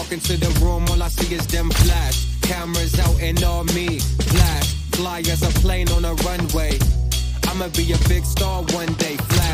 walk into the room, all I see is them flash. Cameras out and all me, flash. Fly as a plane on a runway. I'ma be a big star one day, flash.